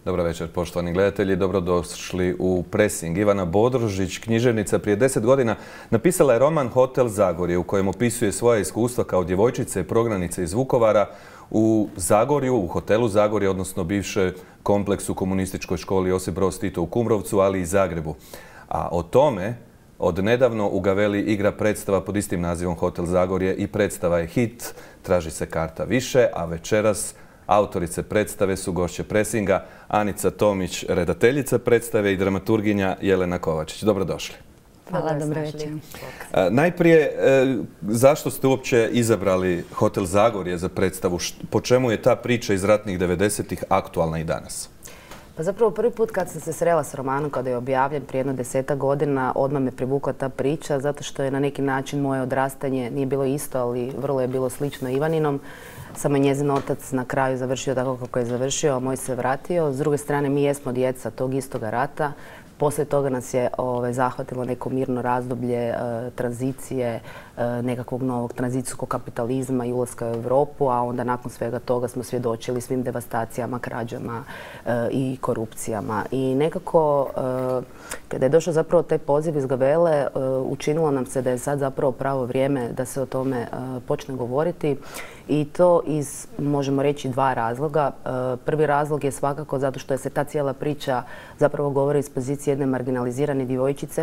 Dobro večer, poštovani gledatelji. Dobrodošli u Pressing. Ivana Bodrožić, književnica, prije 10 godina napisala je roman Hotel Zagorje u kojem opisuje svoja iskustva kao djevojčice prognanice iz Vukovara u Zagorju, u hotelu Zagorje, odnosno bivše kompleksu komunističkoj školi Josip Broz Tito u Kumrovcu, ali i Zagrebu. A o tome od nedavno u Gavelli igra predstava pod istim nazivom Hotel Zagorje i predstava je hit, traži se karta više, a večeras autorice predstave su gošće Pressinga, Anica Tomić, redateljica predstave, i dramaturginja Jelena Kovačić. Dobrodošli. Hvala, dobro večer. Najprije, zašto ste uopće izabrali Hotel Zagorje za predstavu? Po čemu je ta priča iz ratnih 90-ih aktualna i danas? Pa zapravo prvi put kad sam se srela s romanom, kada je objavljen prije jedno 10 godina, odmah me privukla ta priča, zato što je na neki način moje odrastanje nije bilo isto, ali vrlo je bilo slično Ivaninom. Samo je njezin otac na kraju završio tako kako je završio, a moj se vratio. S druge strane, mi jesmo djeca tog istoga rata. Poslije toga nas je zahvatilo neko mirno razdoblje tranzicije, nekakvog novog tranzicijskog kapitalizma i ulaska u Europu, a onda nakon svega toga smo svjedočili svim devastacijama, krađama i korupcijama. I nekako, kada je došao zapravo taj poziv iz Gavelle, učinilo nam se da je sad zapravo pravo vrijeme da se o tome počne govoriti. I to iz, možemo reći, dva razloga. Prvi razlog je svakako zato što je se ta cijela priča zapravo govori iz pozicije jedne marginalizirane djevojčice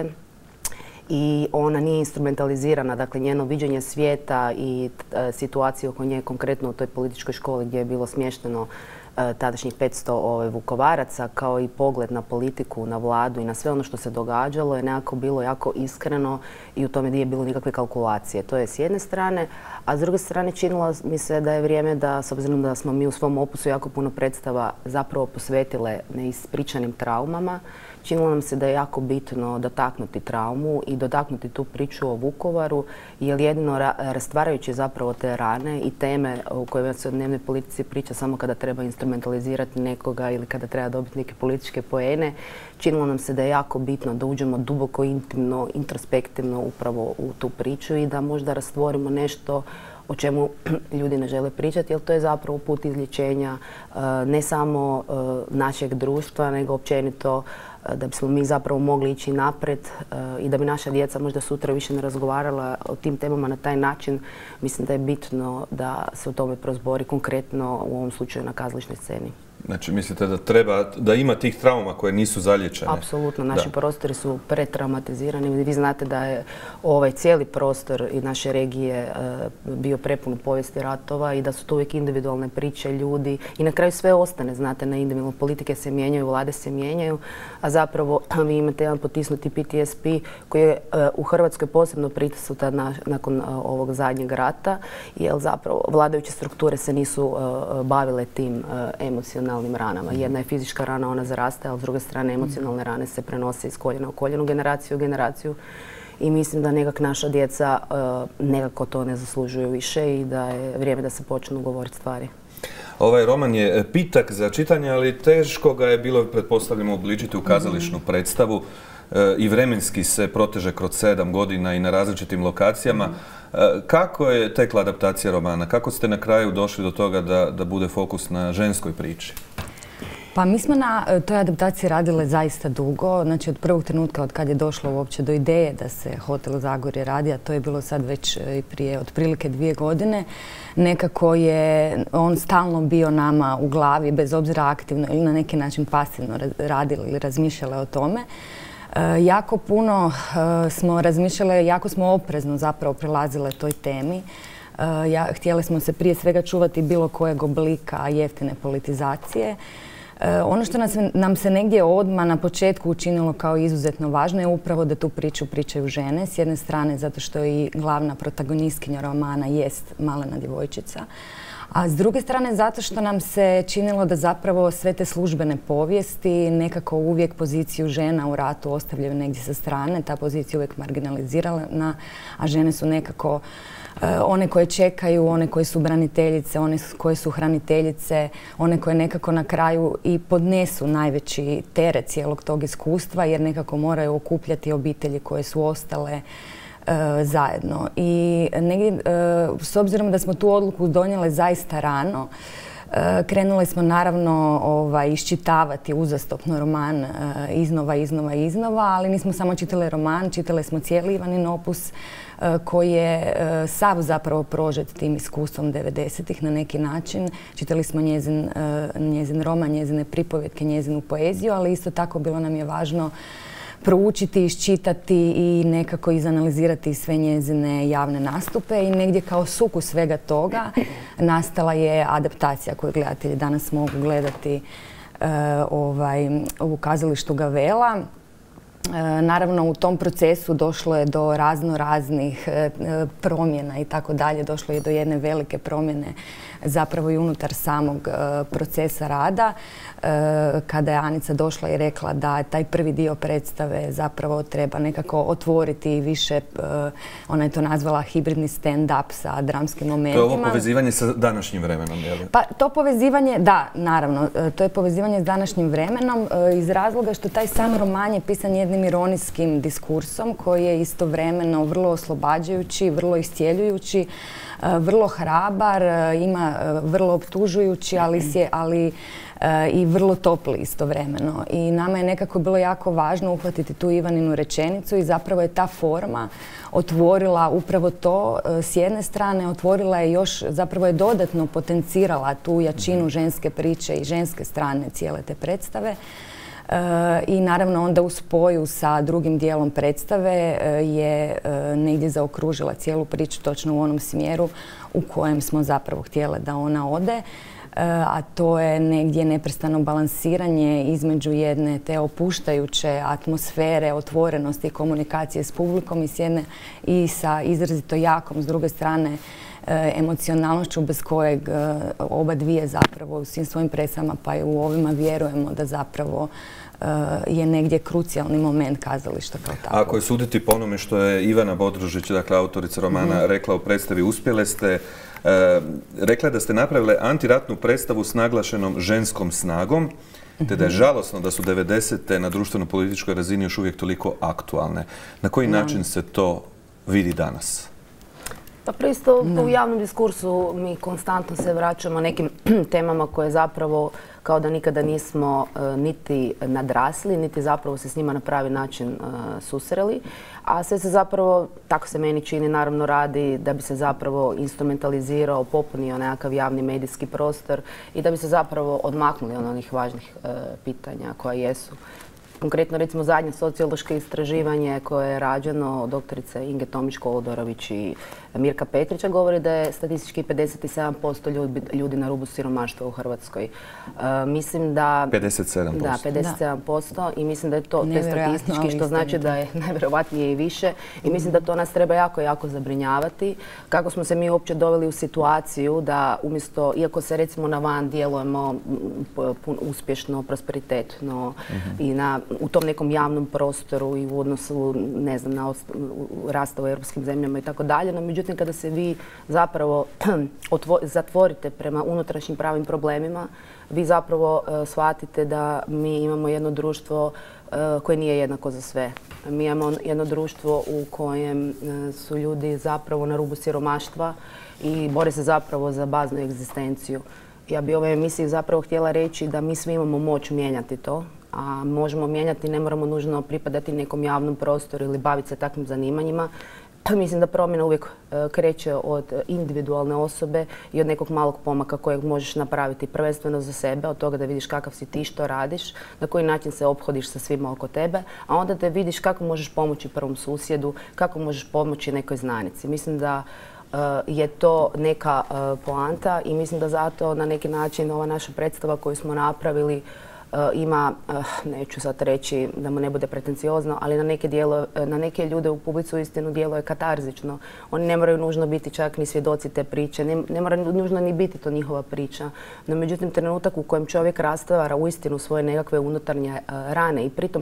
i ona nije instrumentalizirana, dakle njeno viđenje svijeta i situacije oko nje, konkretno u toj političkoj školi gdje je bilo smješteno tadašnjih 500 Vukovaraca, kao i pogled na politiku, na vladu i na sve ono što se događalo je nekako bilo jako iskreno i u tome nije bilo nikakve kalkulacije. To je s jedne strane, a s druge strane činilo mi se da je vrijeme da, s obzirom da smo mi u svom opusu jako puno predstava zapravo posvetile neispričanim traumama, činilo nam se da je jako bitno dotaknuti traumu i dotaknuti tu priču o Vukovaru, jer jedino rastvarajući zapravo te rane i teme u kojima se o dnevnoj politici priča samo kada treba instrumentalizirati nekoga ili kada treba dobiti neke političke poene, činilo nam se da je jako bitno da uđemo duboko, intimno, introspektivno upravo u tu priču i da možda rastvorimo nešto o čemu ljudi ne žele pričati, jer to je zapravo put izlječenja ne samo našeg društva, nego općenito da bismo mi zapravo mogli ići naprijed i da bi naša djeca možda sutra više ne razgovarala o tim temama na taj način. Mislim da je bitno da se o tome prozbori konkretno u ovom slučaju na kazališnoj sceni. Znači, mislite da treba, da ima tih trauma koje nisu zaliječene? Apsolutno. Naši prostori su pretraumatizirani. Vi znate da je ovaj cijeli prostor i naše regije bio prepun u povijesti ratova i da su to uvijek individualne priče ljudi i na kraju sve ostane, znate, na individualno. Politike se mijenjaju, vlade se mijenjaju, a zapravo vi imate jedan potisnuti PTSP koji je u Hrvatskoj posebno prisutan nakon ovog zadnjeg rata, jer zapravo vladajuće strukture se nisu bavile tim emocionalnim ranama. Jedna je fizička rana, ona zaraste, ali s druge strane emocionalne rane se prenose iz koljena u koljenu, generaciju u generaciju. I mislim da nekak naša djeca nekako to ne zaslužuju više i da je vrijeme da se počnu govoriti stvari. Ovaj roman je pitak za čitanje, ali teško ga je bilo, pretpostavljamo, obličiti u kazališnu predstavu i vremenski se proteže kroz 7 godina i na različitim lokacijama. Kako je tekla adaptacija romana? Kako ste na kraju došli do toga da bude fokus na ženskoj priči? Pa mi smo na toj adaptaciji radile zaista dugo, znači od prvog trenutka od kad je došlo uopće do ideje da se Hotel Zagorje radi, a to je bilo sad već i prije otprilike 2 godine, nekako je on stalno bio nama u glavi, bez obzira aktivno ili na neki način pasivno radili ili razmišljale o tome. Jako puno smo razmišljale, jako smo oprezno zapravo prilazile toj temi. Htjeli smo se prije svega čuvati bilo kojeg oblika jeftine politizacije. Ono što nam se negdje odmah na početku učinilo kao izuzetno važno je upravo da tu priču pričaju žene. S jedne strane zato što i glavna protagonistkinja romana jest malena djevojčica. A s druge strane zato što nam se činilo da zapravo sve te službene povijesti nekako uvijek poziciju žena u ratu ostavljaju negdje sa strane. Ta pozicija je uvijek marginalizirana, a žene su nekako one koje čekaju, one koje su braniteljice, one koje su hraniteljice, one koje nekako na kraju i podnesu najveći teret cijelog tog iskustva jer nekako moraju okupljati obitelji koje su ostale zajedno. I negdje, s obzirom da smo tu odluku donijele zaista rano, Krenuli smo naravno iščitavati uzastopno roman iznova, ali nismo samo čitali roman, čitali smo cijeli Ivanin opus koji je sav zapravo prožet tim iskustvom 90-ih na neki način. Čitali smo njezin roman, njezine pripovjetke, njezinu poeziju, ali isto tako bilo nam je važno proučiti, iščitati i nekako izanalizirati sve njezine javne nastupe i negdje kao sukus svega toga nastala je adaptacija koju gledatelji danas mogu gledati u kazalištu Gavela. Naravno, u tom procesu došlo je do raznih promjena i tako dalje. Došlo je do jedne velike promjene zapravo i unutar samog procesa rada. Kada je Anica došla i rekla da taj prvi dio predstave zapravo treba nekako otvoriti i više, ona je to nazvala hibridni stand-up sa dramskim momentima. To je ovo povezivanje sa današnjim vremenom, je li? Pa to povezivanje, da, naravno, to je povezivanje s današnjim vremenom iz razloga što taj sam roman je pisan jednim ironijskim diskursom koji je istovremeno vrlo oslobađajući, vrlo iscjeljujući, vrlo hrabar, ima vrlo optužujući, ali i vrlo topli istovremeno. I nama je nekako bilo jako važno uhvatiti tu Ivaninu rečenicu i zapravo je ta forma otvorila upravo to s jedne strane, otvorila je još, zapravo je dodatno potencirala tu jačinu ženske priče i ženske strane cijele te predstave. I naravno onda u spoju sa drugim dijelom predstave je negdje zaokružila cijelu priču točno u onom smjeru u kojem smo zapravo htjeli da ona ode. A to je negdje neprestano balansiranje između jedne te opuštajuće atmosfere, otvorenosti i komunikacije s publikom i sa izrazito jakom, s druge strane, emocionalnošću bez kojeg oba dvije zapravo u svim svojim predstavama pa i u ovima vjerujemo da zapravo je negdje krucijalni moment kazališta kao tako. Ako je suditi po onome što je Ivana Bodrožić, dakle autorica romana, rekla u predstavi, uspjele ste, rekla je da ste napravile antiratnu predstavu s naglašenom ženskom snagom, te da je žalosno da su 90-te na društveno-političkoj razini još uvijek toliko aktualne. Na koji način se to vidi danas? Pa pristo u javnom diskursu mi konstantno se vraćamo nekim temama koje zapravo kao da nikada nismo niti nadrasli, niti zapravo se s njima na pravi način susreli. A sve se zapravo, tako se meni čini, naravno radi da bi se zapravo instrumentalizirao, popunio nekakav javni medijski prostor i da bi se zapravo odmaknuli od onih važnih pitanja koja jesu. Konkretno, recimo, zadnje sociološko istraživanje koje je rađeno od doktorice Inge Tomić-Kolodorović i Mirka Petrića govori da je statistički 57% ljudi na rubu siromaštva u Hrvatskoj. Mislim da... 57%? Da, 57% i mislim da je to statistički, što znači da je najvjerovatnije i više. I mislim da to nas treba jako, jako zabrinjavati. Kako smo se mi uopće doveli u situaciju da umjesto, iako se recimo na van djelujemo uspješno, prosperitetno i u tom nekom javnom prostoru i u odnosu, ne znam, na rasta u europskim zemljama i tako dalje. No, međutim, kada se vi zapravo zatvorite prema unutrašnjim pravim problemima, vi zapravo shvatite da mi imamo jedno društvo koje nije jednako za sve. Mi imamo jedno društvo u kojem su ljudi zapravo na rubu siromaštva i bore se zapravo za baznu egzistenciju. Ja bi u ovoj emisiji zapravo htjela reći da mi svi imamo moć mijenjati to, a možemo mijenjati, ne moramo nužno pripadati nekom javnom prostoru ili baviti se takvim zanimanjima. Mislim da promjena uvijek kreće od individualne osobe i od nekog malog pomaka kojeg možeš napraviti prvenstveno za sebe, od toga da vidiš kakav si ti, što radiš, na koji način se ophodiš sa svima oko tebe, a onda da vidiš kako možeš pomoći prvom susjedu, kako možeš pomoći nekoj znanici. Mislim da je to neka poanta i mislim da zato na neki način ova naša predstava koju smo napravili ima, neću sad reći da mu ne bude pretenciozno, ali na neke ljude u publici uistinu djeluje katarzično. Oni ne moraju nužno biti čak ni svjedoci te priče, ne mora nužno ni biti to njihova priča. No, međutim, trenutak u kojem čovjek rastvara uistinu svoje nekakve unutarnje rane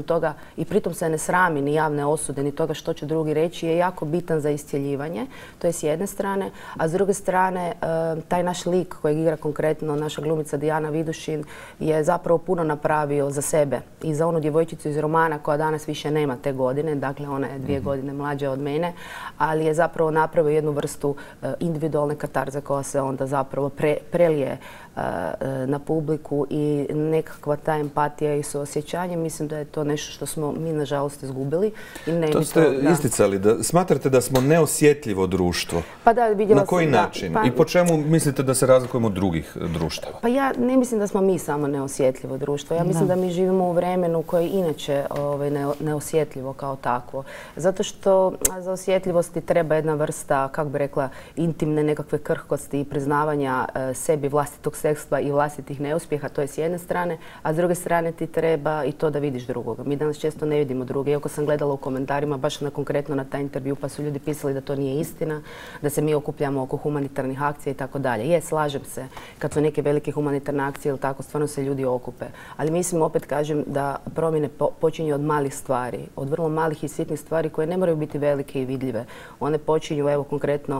i pritom se ne srami ni javne osude, ni toga što će drugi reći, je jako bitan za iscjeljivanje. To je s jedne strane. A s druge strane, taj naš lik kojeg igra konkretno naša glumica Dijana Vidušin je zapravo puno napravio za sebe i za onu djevojčicu iz romana koja danas više nema te godine, dakle ona je 2 godine mlađa od mene, ali je zapravo napravio jednu vrstu individualne katarze koja se onda zapravo prelije na publiku i nekakva ta empatija i suosjećanje, mislim da je to nešto što smo mi nažalost izgubili. To ste isticali, da smatrate da smo neosjetljivo društvo. Pa da, vidjela sam. Na koji način? I po čemu mislite da se razlikujemo od drugih društava? Pa ja ne mislim da smo mi samo neosjetljivo društvo. Ja mislim da mi živimo u vremenu koje je inače neosjetljivo kao takvo. Zato što za osjetljivosti treba jedna vrsta, kako bi rekla, intimne nekakve krhkosti i priznavanja sebi vlastitog sekstva i vlastitih neuspjeha, to je s jedne strane, a s druge strane ti treba i to da vidiš drugoga. Mi danas često ne vidimo druge. Iako sam gledala u komentarima baš konkretno na taj intervju, pa su ljudi pisali da to nije istina, da se mi okupljamo oko humanitarnih akcija i tako dalje. Je, slažem se, kad su neke velike humanitarne akcije ili tako, stvarno se ljudi okupe. Ali mislim, opet kažem, da promjene počinju od malih stvari, od vrlo malih i sitnih stvari koje ne moraju biti velike i vidljive. One počinju, evo konkretno,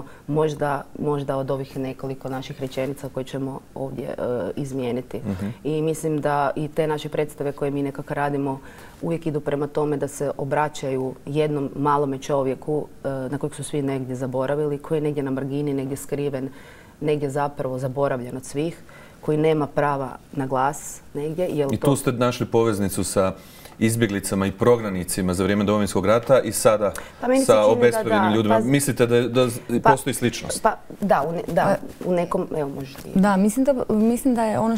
možda od ovih nekoliko naših rečenica koje ćemo ovdje izmijeniti. I mislim da i te naše predstave koje mi nekako radimo uvijek idu prema tome da se obraćaju jednom malome čovjeku na kojeg su svi negdje zaboravili, koji je negdje na margini, negdje skriven, negdje zapravo zaboravljen od svih, koji nema prava na glas negdje. I tu ste našli poveznicu sa izbjeglicama i prognanicima za vrijeme Domovinskog rata i sada sa obespravljenim ljudima. Mislite da postoji sličnost? Pa da, u nekom, evo možete. Da, mislim da je ono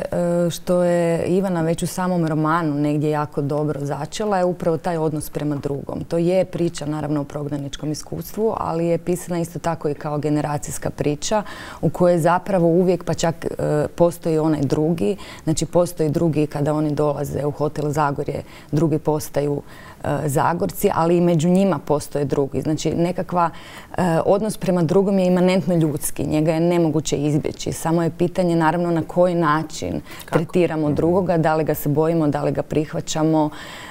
što je Ivana već u samom romanu negdje jako dobro začela je upravo taj odnos prema drugom. To je priča naravno o prognaničkom iskustvu, ali je pisana isto tako i kao generacijska priča u kojoj zapravo uvijek, pa čak postoji onaj drugi, znači postoji drugi kada oni dolaze u hotel Zagorje, drugi postaju Zagorci, ali i među njima postoje drugi. Znači, nekakva odnos prema drugom je imanentno ljudski. Njega je nemoguće izbjeći. Samo je pitanje, naravno, na koji način tretiramo drugoga, da li ga se bojimo, da li ga prihvaćamo.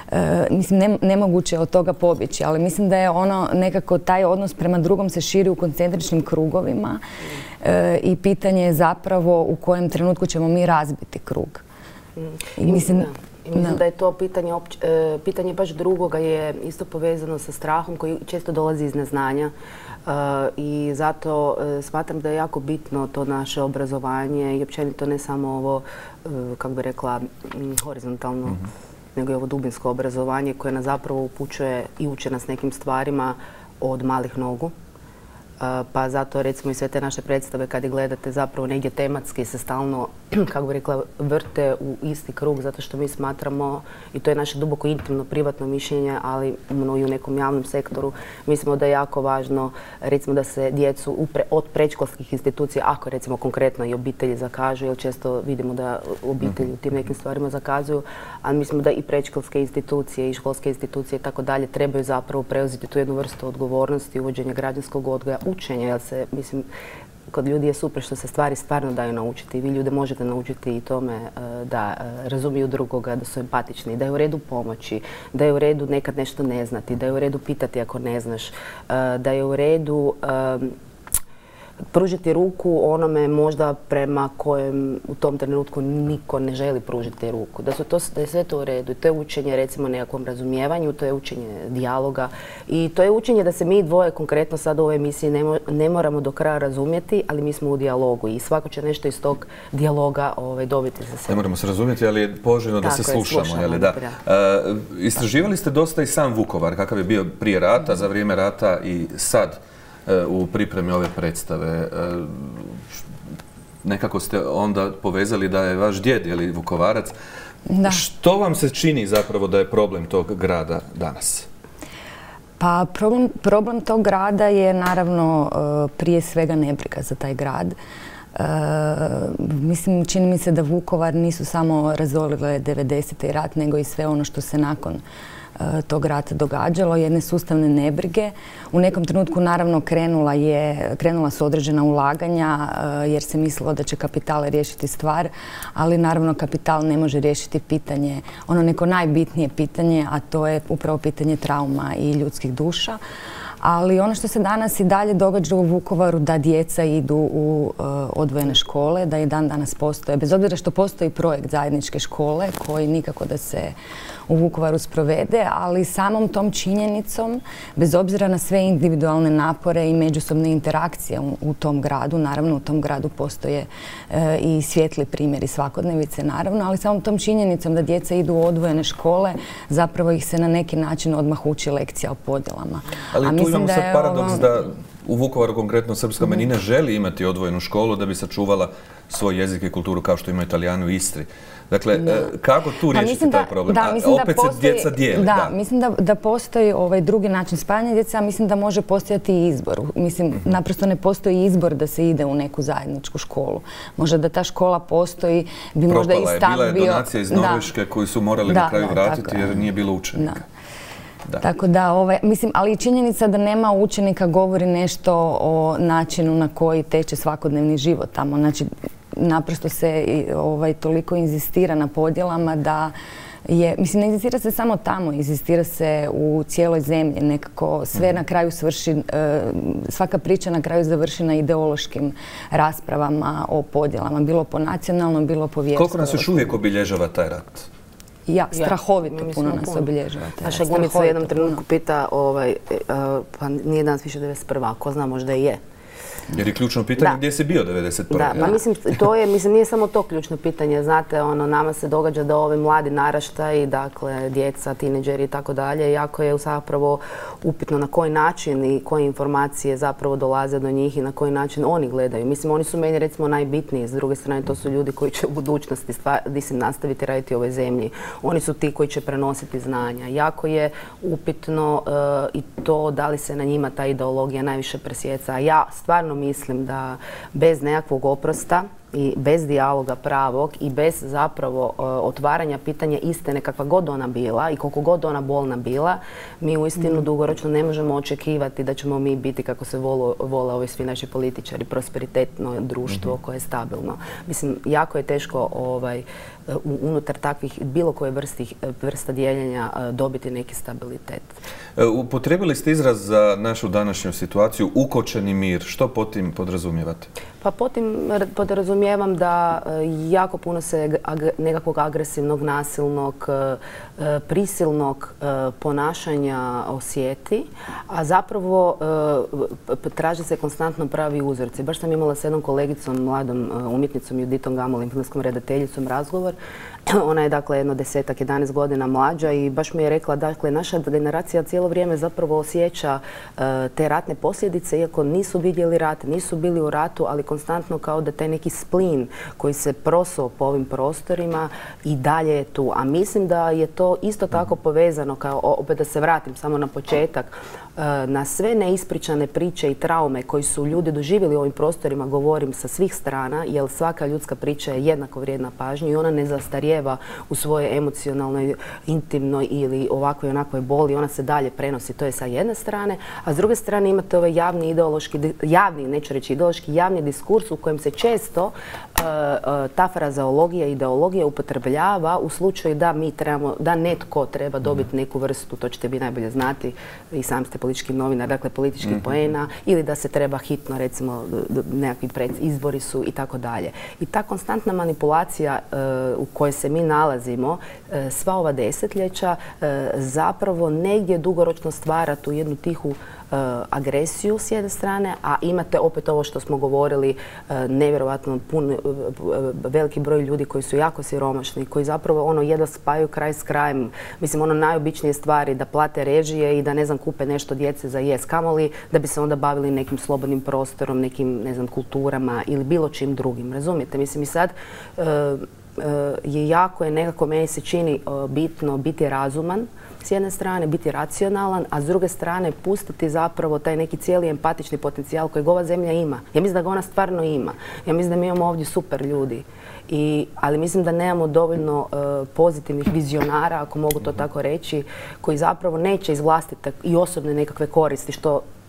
Mislim, nemoguće je od toga pobjeći, ali mislim da je ono nekako taj odnos prema drugom se širi u koncentričnim krugovima i pitanje je zapravo u kojem trenutku ćemo mi razbiti krug. I mislim da je to pitanje baš drugoga je isto povezano sa strahom koji često dolazi iz neznanja i zato smatram da je jako bitno to naše obrazovanje i općenito ne samo ovo, kako bi rekla, horizontalno, nego i ovo dubinsko obrazovanje koje nas zapravo upućuje i uče nas nekim stvarima od malih nogu. Pa zato recimo i sve te naše predstave kad ih gledate zapravo negdje tematski se stalno, kako bi rekla, vrte u isti krug zato što mi smatramo, i to je naše duboko intimno privatno mišljenje, ali i u nekom javnom sektoru, mislimo da je jako važno recimo da se djecu od predškolskih institucija, ako recimo konkretno i obitelji zakažu, jer često vidimo da obitelji u tim nekim stvarima zakazuju, ali mislimo da i predškolske institucije i školske institucije i tako dalje trebaju zapravo preuzeti tu jednu vrstu odgovornosti, uvođenja građanskog odgoja, učenja, jer se, mislim, kod ljudi je super što se stvari stvarno daju naučiti. Vi ljude možete naučiti i tome da razumiju drugoga, da su empatični, da je u redu pomoći, da je u redu nekad nešto ne znati, da je u redu pitati ako ne znaš, da je u redu pružiti ruku onome možda prema kojem u tom trenutku niko ne želi pružiti ruku. Da je sve to u redu. I to je učenje recimo nekakvom razumijevanju, to je učenje dijaloga i to je učenje da se mi dvoje konkretno sad u ovoj emisiji ne moramo do kraja razumjeti, ali mi smo u dijalogu i svako će nešto iz tog dijaloga dobiti za sebe. Ne moramo se razumjeti, ali je poželjno da se slušamo. Istraživali ste dosta i sam Vukovar, kakav je bio prije rata, za vrijeme rata i sad u pripremi ove predstave. Nekako ste onda povezali da je vaš djed, je li Vukovarac. Što vam se čini zapravo da je problem tog grada danas? Pa problem tog grada je naravno prije svega nebriga za taj grad. Mislim, čini mi se da Vukovar nisu samo razolile 90. rat, nego i sve ono što se nakon tog rata događalo, jedne sustavne nebrige. U nekom trenutku naravno krenula su određena ulaganja jer se mislilo da će kapital riješiti stvar, ali naravno kapital ne može riješiti pitanje, ono neko najbitnije pitanje, a to je upravo pitanje trauma i ljudskih duša. Ali ono što se danas i dalje događa u Vukovaru, da djeca idu u odvojene škole, da i dan danas postoje, bez obzira što postoji projekt zajedničke škole koji nikako da se u Vukovaru sprovede, ali samom tom činjenicom, bez obzira na sve individualne napore i međusobne interakcije u tom gradu, naravno u tom gradu postoje i svijetli primjeri svakodnevice, naravno, ali samom tom činjenicom da djeca idu u odvojene škole, zapravo ih se na neki način odmah uči lekcija o podjelama. Ali tu imamo sad paradoks da u Vukovaru konkretno srpska manjina želi imati odvojenu školu da bi sačuvala svoj jezik i kulturu kao što imaju Italijani u Istri. Dakle, kako tu riješiti taj problem? Opet se djeca dijele. Da, mislim da postoji drugi način spajanja djeca, a mislim da može postojati i izbor. Mislim, naprosto ne postoji izbor da se ide u neku zajedničku školu. Možda da ta škola postoji, bi možda i stav bio... Bila je donacija iz Norveške koju su morali na kraju vratiti jer nije bilo učenika. Tako da, mislim, ali i činjenica da nema učenika govori nešto o načinu na koji teče svakodnevni život tamo. Znači, naprosto se toliko inzistira na podjelama da je, mislim, ne inzistira se samo tamo, inzistira se u cijeloj zemlji. Nekako sve na kraju svrši, svaka priča na kraju završi na ideološkim raspravama o podjelama, bilo po nacionalnom, bilo po vjerskom. Koliko nas još uvijek obilježava taj rat? Strahovito puno nas obilježava. Naša glumica u jednom trenutku pita, pa nije danas više 91. Ko zna, možda i je. Jer je ključno pitanje gdje si bio 91. Da, pa mislim, nije samo to ključno pitanje. Znate, nama se događa da ovi mladi naraštaji, dakle, djeca, tineđeri i tako dalje, jako je zapravo upitno na koji način i koje informacije zapravo dolaze do njih i na koji način oni gledaju. Mislim, oni su meni recimo najbitniji. S druge strane, to su ljudi koji će u budućnosti nastaviti raditi u ovoj zemlji. Oni su ti koji će prenositi znanja. Jako je upitno i to da li se na njima ta ideologija najviše presjeca. Ja stvarno mislim da bez nekakvog oprosta i bez dijaloga pravog i bez zapravo otvaranja pitanja istine kakva god ona bila i koliko god ona bolna bila, mi uistinu dugoročno ne možemo očekivati da ćemo mi biti, kako se vole ovi svi naši političari, prosperitetno društvo koje je stabilno. Mislim, jako je teško unutar takvih bilo koje vrsta dijeljenja dobiti neki stabilitet. Upotrijebili ste izraz za našu današnju situaciju ukočeni mir. Što pod tim podrazumijevate? Pa pod tim podrazumijevam da jako puno se nekakvog agresivnog, nasilnog, prisilnog ponašanja osjeti, a zapravo traže se konstantno pravi uzorci. Baš sam imala s jednom kolegicom, mladom umjetnicom Juditom Gamulin, filmskom redateljicom, razgovor. Ona je dakle jedno 10-11 godina mlađa i baš mi je rekla, dakle, naša generacija cijelo vrijeme zapravo osjeća te ratne posljedice, iako nisu vidjeli rat, nisu bili u ratu, ali konstantno kao da taj neki splin koji se prosao po ovim prostorima i dalje je tu. A mislim da je to isto tako povezano, kao opet da se vratim samo na početak, na sve neispričane priče i traume koji su ljudi doživjeli u ovim prostorima, govorim sa svih strana, jer svaka ljudska priča je jednako vrijedna pažnju i ona ne zastarijeva u svojoj emocionalnoj, intimnoj ili ovakvoj onakvoj boli, ona se dalje prenosi. To je sa jedne strane, a s druge strane imate ovaj javni ideološki, neću reći ideološki, javni diskurs u kojem se često ta frazeologija i ideologija upotrebljava u slučaju da mi trebamo, da netko treba dobiti neku vrstu, to ćete vi najbolje znati, i sam ste politički novinar, dakle političkih poena, ili da se treba hitno, recimo, nekakvi izbori su i tako dalje. I ta konstantna manipulacija u kojoj se mi nalazimo sva ova desetljeća zapravo negdje dugoročno stvara tu jednu tihu agresiju s jedne strane, a imate opet ovo što smo govorili, nevjerojatno veliki broj ljudi koji su jako siromašni, koji zapravo jedva spajaju kraj s krajem. Mislim, najobičnije stvari da plate režije i da, ne znam, kupe nešto djece za jest, kamoli da bi se onda bavili nekim slobodnim prostorom, nekim, ne znam, kulturama ili bilo čim drugim. Razumijete? Mislim, i sad je jako, nekako meni se čini bitno biti razuman, s jedne strane biti racionalan, a s druge strane pustiti zapravo taj neki cijeli empatični potencijal kojeg ova zemlja ima. Ja mislim da ga ona stvarno ima. Ja mislim da mi imamo ovdje super ljudi. Ali mislim da nemamo dovoljno pozitivnih vizionara, ako mogu to tako reći, koji zapravo neće izvlastiti i osobne nekakve koristi, što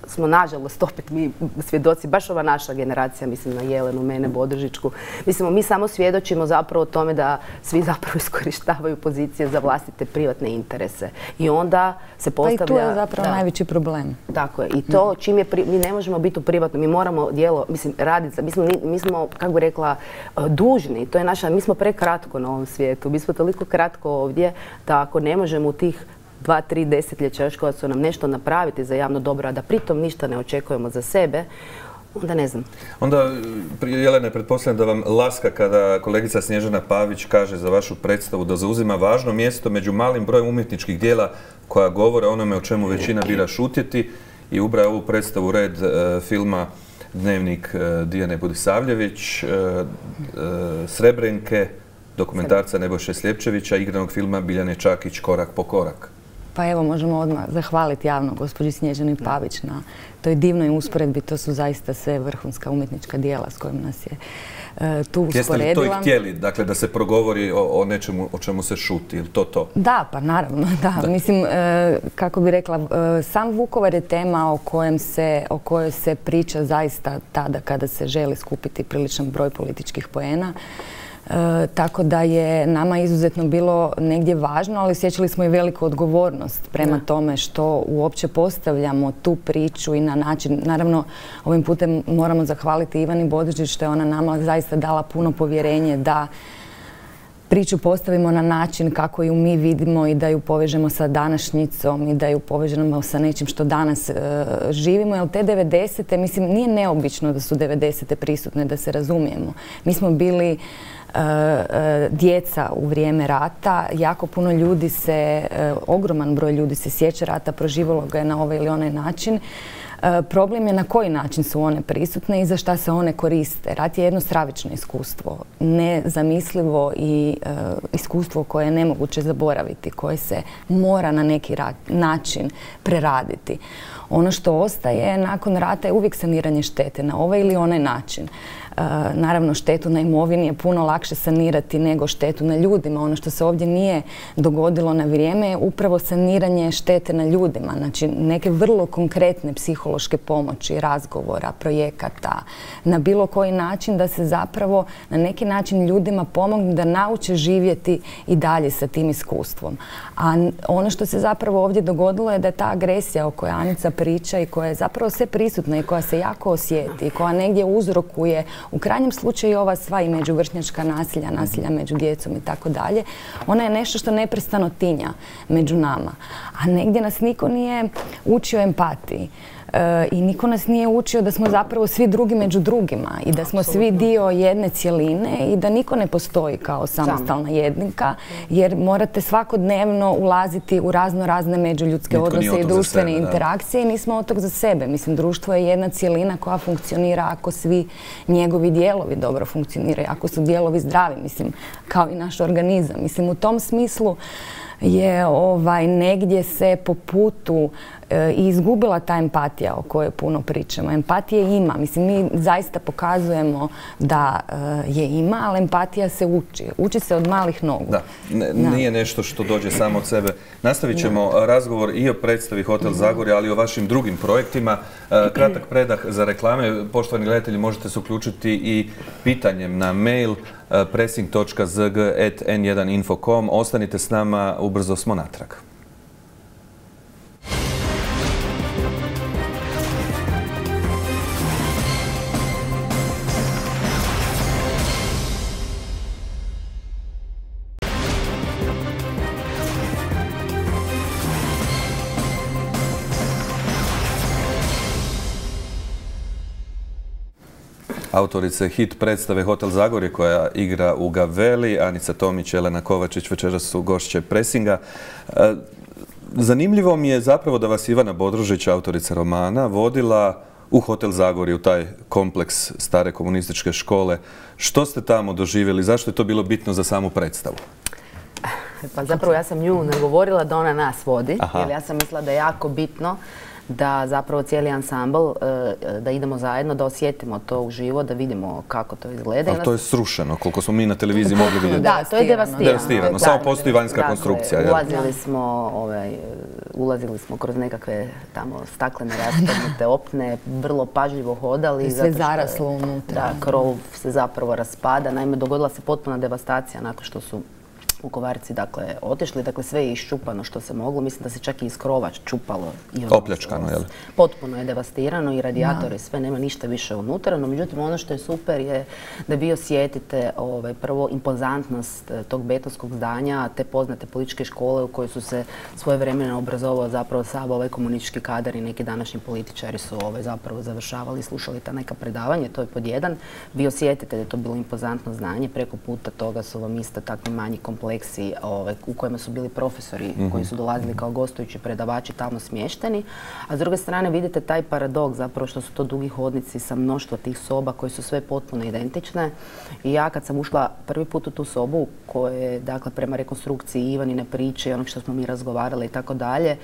smo nažalost opet mi svjedoci, baš ova naša generacija, mislim na Jelenu, mene, Bodržičku. Mislimo, mi samo svjedočimo zapravo o tome da svi zapravo iskorištavaju pozicije za vlastite privatne interese. I onda se postavlja... Pa i tu je zapravo najveći problem. Tako je. I to čim je... Mi ne možemo biti u privatnom, mi moramo raditi, mi smo, kako bi rekla, dužni. To je naša, mi smo prekratko na ovom svijetu. Mi smo toliko kratko ovdje da ako ne možemo u tih 2-3 desetljeća još koja su nam nešto napraviti za javno dobro, a da pritom ništa ne očekujemo za sebe, onda ne znam. Onda, Jelene, pretpostavljam da vam laska kada kolegica Snježana Pavić kaže za vašu predstavu da zauzima važno mjesto među malim brojem umjetničkih dijela koja govore o onome o čemu većina bira šutjeti i ubraja ovu predstavu red filma Dnevnik Dijane Budisavljević, Srebrenke, dokumentarca Nebojše Sljepčevića, igranog filma Biljane Čakić Korak po korak. Pa evo, možemo odmah zahvaliti javno gospođi Snježani Pavić na toj divnoj usporedbi. To su zaista sve vrhunska umjetnička dijela s kojim nas je tu usporedila. Jeste li to i htjeli, dakle, da se progovori o nečemu o čemu se šuti, ili to? Da, pa naravno, da. Mislim, kako bi rekla, sam Vukovar je tema o kojoj se priča zaista tada kada se želi skupiti priličan broj političkih poena. Tako da je nama izuzetno bilo negdje važno, ali osjećali smo i veliku odgovornost prema tome što uopće postavljamo tu priču i na način, naravno ovim putem moramo zahvaliti Ivani Bodržić što je ona nama zaista dala puno povjerenje da priču postavimo na način kako ju mi vidimo i da ju povežemo sa današnjicom i da ju povežemo sa nečim što danas živimo. Jer te 90-te, mislim, nije neobično da su 90-te prisutne, da se razumijemo. Mi smo bili djeca u vrijeme rata, jako puno ljudi ogroman broj ljudi se sjeća rata, proživjelo ga je na ovaj ili onaj način. Problem je na koji način su one prisutne i za šta se one koriste. Rat je jedno stravično iskustvo, nezamislivo i iskustvo koje je nemoguće zaboraviti, koje se mora na neki način preraditi. Ono što ostaje nakon rata je uvijek saniranje štete na ovaj ili onaj način. Naravno, štetu na imovini je puno lakše sanirati nego štetu na ljudima. Ono što se ovdje nije dogodilo na vrijeme je upravo saniranje štete na ljudima. Znači, neke vrlo konkretne psihološke pomoći, razgovora, projekata, na bilo koji način da se zapravo na neki način ljudima pomogne da nauče živjeti i dalje sa tim iskustvom. A ono što se zapravo ovdje dogodilo je da je ta agresija o kojoj Anica priča i koja je zapravo sve prisutna i koja se jako osjeti i koja negdje uzrokuje u krajnjem slučaju ova sva i međuvršnjačka nasilja, nasilja među djecom i tako dalje, ona je nešto što neprestano tinja među nama. A negdje nas niko nije učio empatiji. I niko nas nije učio da smo zapravo svi drugi među drugima i da smo svi dio jedne cjeline i da niko ne postoji kao samostalna jedinka, jer morate svakodnevno ulaziti u razne međuljudske odnose i društvene interakcije i nismo otok za sebe. Mislim, društvo je jedna cjelina koja funkcionira ako svi njegovi dijelovi dobro funkcioniraju, ako su dijelovi zdravi, mislim, kao i naš organizam. Mislim, u tom smislu je negdje se po putu i izgubila ta empatija o kojoj puno pričamo. Empatije ima. Mislim, mi zaista pokazujemo da je ima, ali empatija se uči. Uči se od malih nogu. Da, nije nešto što dođe samo od sebe. Nastavit ćemo razgovor i o predstavi Hotel Zagorje, ali i o vašim drugim projektima. Kratak predah za reklame. Poštovani gledatelji, možete se uključiti i pitanjem na mail pressing.zg@n1info.com. Ostanite s nama, ubrzo smo natrag. Autorice hit predstave Hotel Zagorje koja igra u Gaveli, Anica Tomić, Jelena Kovačić večeras su gošće Pressinga. Zanimljivo mi je zapravo da vas Ivana Bodružić, autorica romana, vodila u Hotel Zagorje, u taj kompleks stare komunističke škole. Što ste tamo doživjeli? Zašto je to bilo bitno za samu predstavu? Pa zapravo ja sam nju nagovorila da ona nas vodi, jer ja sam mislila da je jako bitno da zapravo cijeli ansambl, da idemo zajedno, da osjetimo to uživo, da vidimo kako to izgleda. Ali to je srušeno, koliko smo mi na televiziji mogli vidjeti. Da, to je devastirano. Samo postoji vanjska konstrukcija. Ulazili smo ulazili smo kroz nekakve tamo staklene raspadnute opne, vrlo pažljivo hodali. Sve zaraslo unutra. Da, krov se zapravo raspada. Naime, dogodila se potpuna devastacija nakon što su Vukovarci otišli, sve je iščupano što se moglo, mislim da se čak i iz krova čupalo. Opljačkano, jel? Potpuno je devastirano i radijatori, sve, nema ništa više unutra, no međutim ono što je super je da vi osjetite prvo impozantnost tog betonskog zdanja, te poznate političke škole u kojoj su se svojevremeno obrazovao zapravo sav ovaj komunistički kadar i neki današnji političari su zapravo završavali i slušali ta neka predavanja, to je pod jedan. Vi osjetite da je to bilo impozantno zdanje, preko puta toga su vam isto takvi manji kompleksi u kojima su bili profesori koji su dolazili kao gostujući predavači tamo smješteni. A s druge strane vidite taj paradoks zapravo što su to dugi hodnici sa mnoštvo tih soba koje su sve potpuno identične. I ja kad sam ušla prvi put u tu sobu koja je prema rekonstrukciji Ivanine priče i onog što smo mi razgovarali i tako dalje,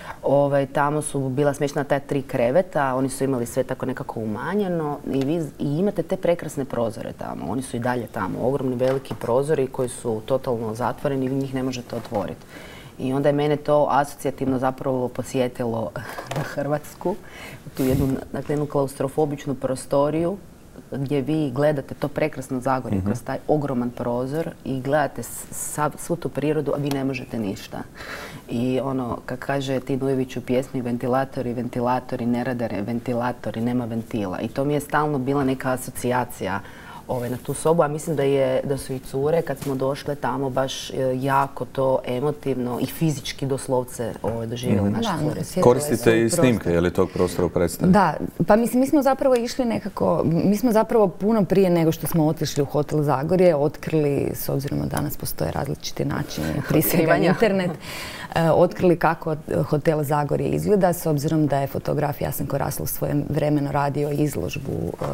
tamo su bila smještena ta 3 kreveta, oni su imali sve tako nekako umanjeno i imate te prekrasne prozore tamo. Oni su i dalje tamo, ogromni veliki prozori koji su totalno zatvoreni i vi njih ne možete otvoriti. I onda je mene to asocijativno zapravo posjetilo na Hrvatsku, tu jednu klaustrofobičnu prostoriju gdje vi gledate to prekrasno Zagorje kroz taj ogroman prozor i gledate svu tu prirodu, a vi ne možete ništa. I ono, kako kaže Tin Ujević u pjesmi, ventilatori, ventilatori, ne rade ventilatori, nema ventila. I to mi je stalno bila neka asocijacija na tu sobu, a mislim da su i cure kad smo došle tamo baš jako to emotivno i fizički doslovce doživjeli naše cure. Koristite i snimke, je li tog prostora u predstavi? Da, pa mislim, mi smo zapravo išli nekako, mi smo zapravo puno prije nego što smo otišli u Hotel Zagorje, otkrili, s obzirom da danas postoje različiti načini, prije svega internet, otkrili kako Hotel Zagorje izgleda, s obzirom da je fotograf Jasenko Rasl svoje vremeno radio izložbu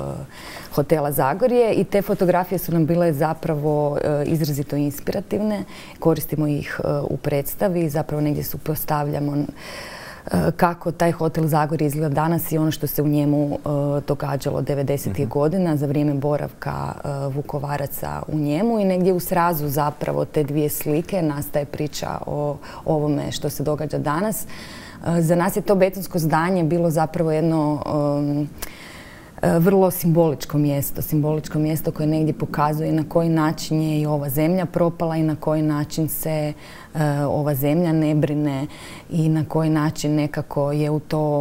Hotela Zagorje i te fotografije su nam bile zapravo izrazito inspirativne. Koristimo ih u predstavi, zapravo negdje suprotstavljamo kako taj Hotel Zagorje izgleda danas i ono što se u njemu događalo 90. godina za vrijeme boravka Vukovaraca u njemu i negdje u srazu zapravo te dvije slike nastaje priča o ovome što se događa danas. Za nas je to betonsko zdanje bilo zapravo jedno vrlo simboličko mjesto koje negdje pokazuje na koji način je i ova zemlja propala i na koji način se ova zemlja ne brine i na koji način nekako je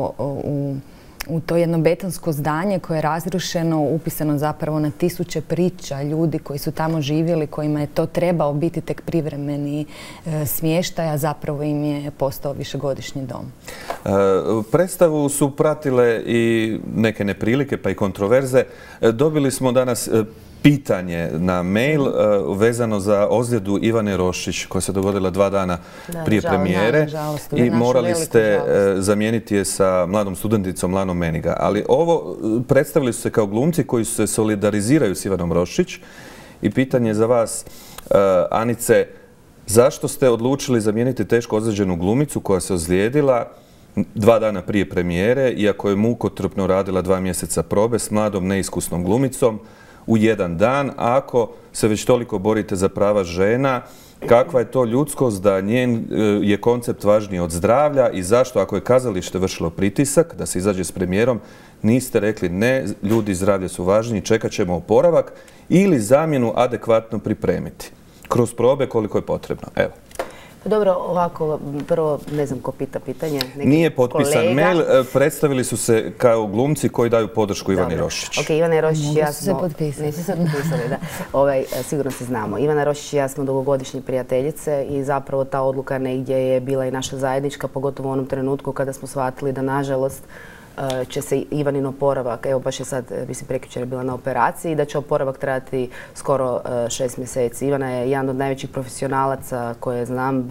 u to jedno betonsko zdanje koje je razrušeno, upisano zapravo na tisuće priča ljudi koji su tamo živjeli, kojima je to trebao biti tek privremeni smještaj, a zapravo im je postao višegodišnji dom. Predstavu su pratile i neke neprilike pa i kontroverze. Dobili smo danas pitanje na mail vezano za ozljedu Ivane Roščić koja se dogodila 2 dana prije premijere i morali ste zamijeniti je sa mladom studenticom Lanom Meniga. Ali ovo predstavili su se kao glumci koji se solidariziraju s Ivanom Roščić i pitanje za vas, Anice, zašto ste odlučili zamijeniti teško ozlijeđenu glumicu koja se ozlijedila 2 dana prije premijere, iako je mukotrpno radila 2 mjeseca probe s mladom neiskusnom glumicom u 1 dan, ako se već toliko borite za prava žena, kakva je to ljudskost da njen je koncept važniji od zdravlja i zašto, ako je kazalište vršilo pritisak da se izađe s premijerom, niste rekli ne, ljudi, zdravlje su važniji, čekat ćemo oporavak ili zamjenu adekvatno pripremiti kroz probe koliko je potrebno. Evo. Dobro, ovako, prvo ne znam ko pita pitanje. Nije potpisan mail, predstavili su se kao glumci koji daju podršku Ivani Roščić. Ok, Ivana Roščić i ja smo... Mogu se potpisati. Nisu se potpisali, da. Sigurno se znamo. Ivana Roščić i ja smo dugogodišnje prijateljice i zapravo ta odluka negdje je bila i naša zajednička, pogotovo u onom trenutku kada smo shvatili da, nažalost, će se Ivanin oporavak, evo baš je sad, mislim, prekjučer je bila na operaciji, da će oporavak trajati skoro 6 mjeseci. Ivana je jedan od najvećih profesionalaca koje znam,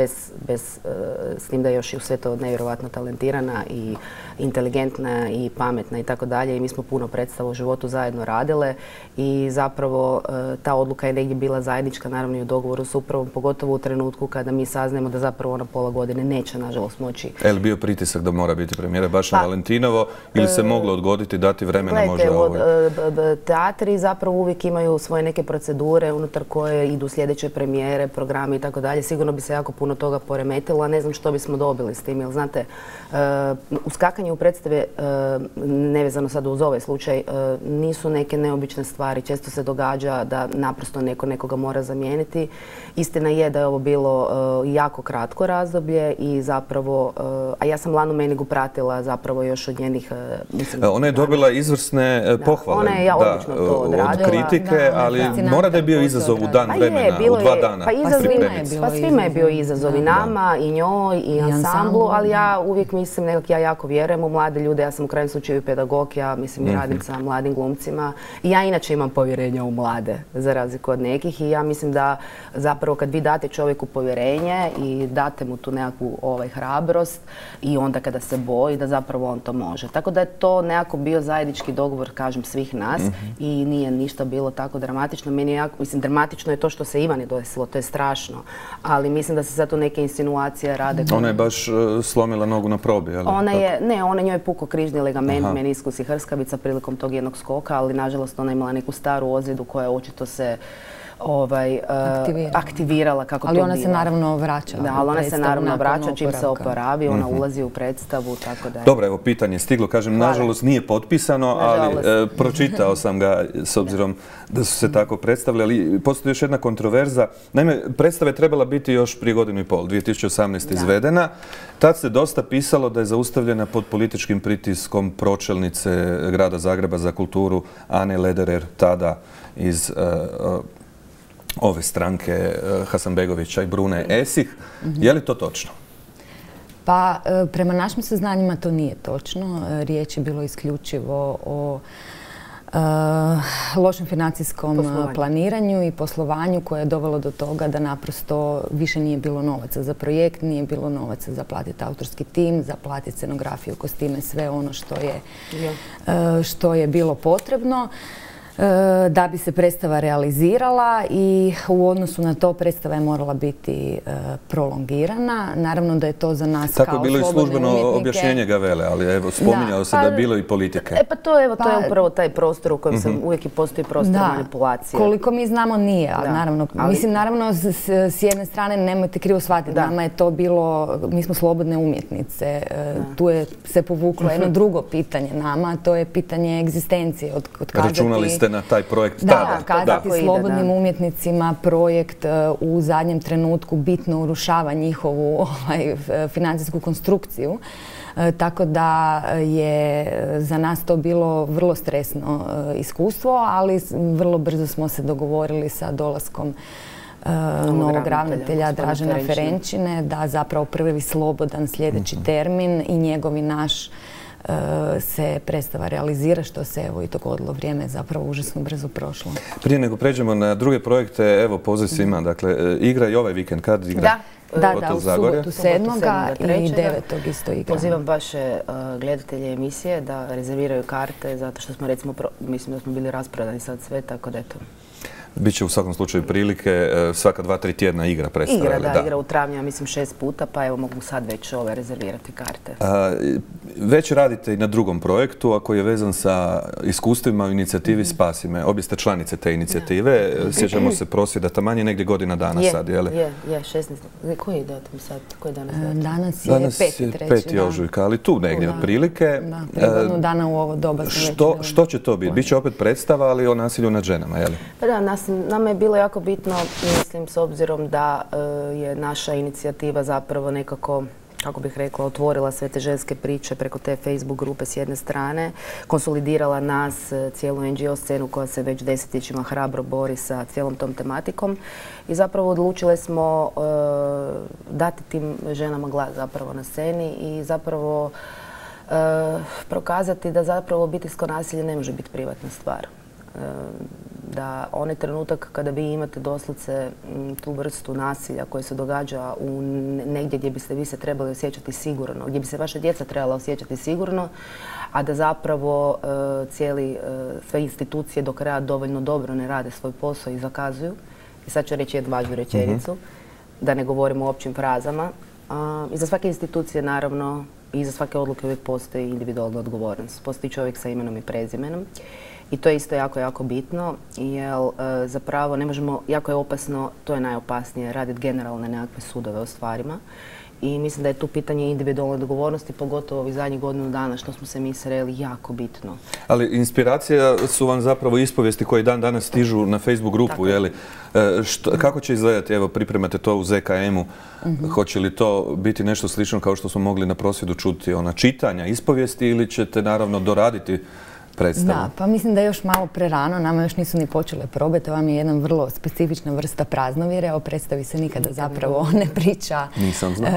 s tim da je još i u sve to nevjerovatno talentirana i inteligentna i pametna i tako dalje. I mi smo puno predstava u životu zajedno radile i zapravo ta odluka je negdje bila zajednička, naravno i u dogovoru s upravom, pogotovo u trenutku kada mi saznajemo da zapravo ona pola godine neće, nažalost, moći. Je li bio pritisak da mora biti premijera baš na Valentinovo? ili se moglo odgoditi, dati vremena možda ovoj? Teatri zapravo uvijek imaju svoje neke procedure unutar koje idu sljedeće premijere, programe i tako dalje. Sigurno bi se jako puno toga poremetilo, a ne znam što bismo dobili s tim. Jer znate, uskakanje u predstave, nevezano sad uz ovaj slučaj, nisu neke neobične stvari. Često se događa da naprosto neko nekoga mora zamijeniti. Istina je da je ovo bilo jako kratko razdoblje i zapravo, a ja sam Lanu Menigu pratila zapravo još od njenih... Ona je dobila izvrsne pohvale. Ona je odlično to odradila. Od kritike, ali mora da je bio izazov u dan vremena, u 2 dana. Pa svima je bio izazov, i nama, i njoj, i ansamblu, ali ja uvijek mislim, nekako ja jako vjerujem u mlade ljude, ja sam u krajnjem slučaju pedagog, ja mislim radim sa mladim glumcima i ja inače imam povjerenja u mlade, za razliku od nekih, i ja mislim da zapravo kad vi date čovjeku povjerenje i date mu tu nekakvu hrabrost i onda kada se boji da zapravo on to može. Tako da je to nekako bio zajednički dogovor, kažem, svih nas i nije ništa bilo tako dramatično. Meni je jako, mislim, dramatično je to što se Ivani desilo, to je strašno, ali mislim da se sad tu neke insinuacije rade. Ona je baš slomila nogu na probi, ali? Ona njoj je puko križni ligament, meniskus i hrskavica prilikom tog jednog skoka, ali nažalost ona je imala neku staru ozljedu koja očito se aktivirala kako to biva. Ali ona se naravno vraća. Da, ali ona se naravno vraća čim se oporavi, ona ulazi u predstavu, tako da je. Dobro, evo pitanje stiglo, kažem, nažalost nije potpisano, ali pročitao sam ga s obzirom da su se tako predstavljali. Postoji još jedna kontroverza. Naime, predstava je trebala biti još prije 1,5 godinu, 2018. izvedena. Tad se dosta pisalo da je zaustavljena pod političkim pritiskom pročelnice grada Zagreba za kulturu Ane Lederer, tada iz ove stranke Hasanbegovića i Brune Esih. Je li to točno? Pa, prema našim saznanjima to nije točno. Riječ je bilo isključivo o lošem financijskom planiranju i poslovanju koje je dovelo do toga da naprosto više nije bilo novaca za projekt, nije bilo novaca za platiti autorski tim, za platiti scenografiju, kostime, sve ono što je bilo potrebno da bi se predstava realizirala, i u odnosu na to predstava je morala biti prolongirana. Naravno da je to za nas kao slobodne umjetnike... Tako je bilo i službeno objašnjenje Gavele, ali evo, spominjalo se da je bilo i politike. Pa to je upravo taj prostor u kojem uvijek i postoji prostor manipulacije. Koliko mi znamo nije, ali naravno, mislim, naravno s jedne strane nemojte krivo shvatiti, nama je to bilo, mi smo slobodne umjetnice, tu je se povuklo jedno drugo pitanje nama, to je pitanje egzistencije. Računali ste na taj projekt tada. Kazati slobodnim umjetnicima projekt u zadnjem trenutku bitno urušava njihovu financijsku konstrukciju. Tako da je za nas to bilo vrlo stresno iskustvo, ali vrlo brzo smo se dogovorili sa dolaskom novog ravnatelja Dražena Ferenčine da zapravo prvi slobodan sljedeći termin i njegov i naš se predstava realizira, što se evo i dogodilo. Vrijeme je zapravo užasno brzo prošlo. Prije nego pređemo na druge projekte, evo poziv svima, dakle, igra i ovaj vikend, kad igra? Da, u subotu 7. i 9. isto igra. Pozivam vaše gledatelje emisije da rezerviraju karte, zato što smo, recimo, mislim da smo bili rasprodani sad sve, tako da eto. Biće u svakom slučaju prilike, svaka 2-3 tjedna igra predstava. Igra u travnju, ja mislim 6 puta, pa evo mogu sad već rezervirati karte. Već radite i na drugom projektu, a koji je vezan sa iskustvima u inicijativi Spasi me. Obje ste članice te inicijative, sjećamo se prosvjeda, taman je negdje godina dana sad, je li? Je, 16. Koji je datum sad? Koji je danas datum? Danas je 5. ožujka, ali tu negdje otprilike. Da, prije godinu dana u ovo doba. Što će to biti? Biće opet predstava, ali o nasilju nad ženama, je li? Pa da, nama je bilo jako bitno, mislim, s obzirom da je naša inicijativa zapravo nekako, kako bih rekla, otvorila sve te ženske priče preko te Facebook grupe s jedne strane, konsolidirala nas, cijelu NGO scenu koja se već desetljećima hrabro bori sa cijelom tom tematikom, i zapravo odlučile smo dati tim ženama glas zapravo na sceni i zapravo prokazati da zapravo obiteljsko nasilje ne može biti privatna stvar. Da onaj trenutak kada vi imate doslovce tu vrstu nasilja koje se događa u negdje gdje biste vi se trebali osjećati sigurno, gdje bi se vaša djeca trebala osjećati sigurno, a da zapravo sve institucije do kraja dovoljno dobro ne rade svoj posao i zakazuju. I sad ću reći jednu važnu rečenicu, da ne govorimo o općim frazama. Iza svake institucije, naravno, i iza svake odluke uvijek postoji individualna odgovornost. Postoji čovjek sa imenom i prezimenom. I to je isto jako, jako bitno, jer zapravo ne možemo, jako je opasno, to je najopasnije, raditi generalne nekakve sudove o stvarima. I mislim da je tu pitanje individualne odgovornosti, pogotovo ovih zadnjih godinu dana što smo se mi sreli, jako bitno. Ali inspiracija su vam zapravo ispovijesti koje dan danas stižu na Facebook grupu, je li? Kako će izgledati, evo, pripremate to u ZKM-u, hoće li to biti nešto slično kao što smo mogli na prosvjedu čuti, ona čitanja, ispovijesti, ili ćete naravno doraditi predstavu? Da, pa mislim da je još malo prerano, nama još nisu ni počele probe, to vam je jedna vrlo specifična vrsta praznovjere, o predstavi se nikada zapravo ne priča. Nisam znao.